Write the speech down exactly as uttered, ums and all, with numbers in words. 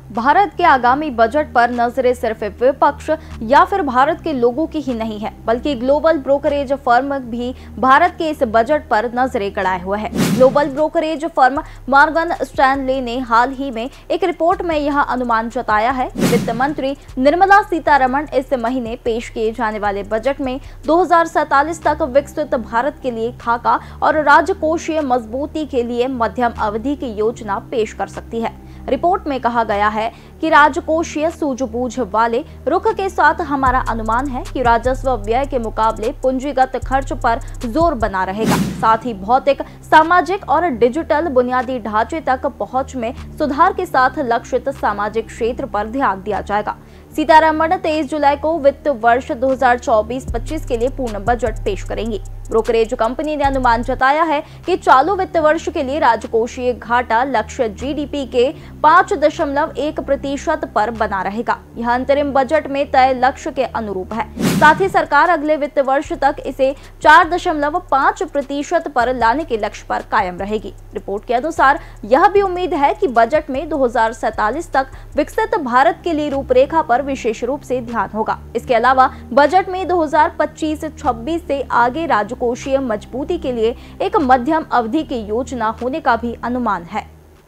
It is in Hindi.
भारत के आगामी बजट पर नजरें सिर्फ विपक्ष या फिर भारत के लोगों की ही नहीं है, बल्कि ग्लोबल ब्रोकरेज फर्म भी भारत के इस बजट पर नजरें गड़ाए हुए है। Global brokerage firm Morgan Stanley ने हाल ही में एक रिपोर्ट में यह अनुमान जताया है कि वित्त मंत्री निर्मला सीतारमण इस महीने पेश किए जाने वाले बजट में दो हजार सैतालीस तक विकसित भारत के लिए खाका और राजकोषीय मजबूती के लिए मध्यम अवधि की योजना पेश कर सकती है। रिपोर्ट में कहा गया है कि राजकोषीय सूझबूझ वाले रुख के साथ हमारा अनुमान है कि राजस्व व्यय के मुकाबले पूंजीगत खर्च पर जोर बना रहेगा। साथ ही भौतिक, सामाजिक और डिजिटल बुनियादी ढांचे तक पहुंच में सुधार के साथ लक्षित सामाजिक क्षेत्र पर ध्यान दिया जाएगा। सीतारमण तेईस जुलाई को वित्त वर्ष दो हजार चौबीस पच्चीस के लिए पूर्ण बजट पेश करेंगी। ब्रोकरेज कंपनी ने अनुमान जताया है कि चालू वित्त वर्ष के लिए राजकोषीय घाटा लक्ष्य जीडीपी के पाँच दशमलव एक प्रतिशत पर बना रहेगा। यह अंतरिम बजट में तय लक्ष्य के अनुरूप है। साथ ही सरकार अगले वित्त वर्ष तक इसे चार दशमलव पाँच प्रतिशत पर लाने के लक्ष्य पर कायम रहेगी। रिपोर्ट के अनुसार यह भी उम्मीद है कि बजट में दो हजार सैतालीस तक विकसित भारत के लिए रूपरेखा पर विशेष रूप से ध्यान होगा। इसके अलावा बजट में दो हजार पच्चीस छब्बीस से आगे राजकोषीय मजबूती के लिए एक मध्यम अवधि की योजना होने का भी अनुमान है।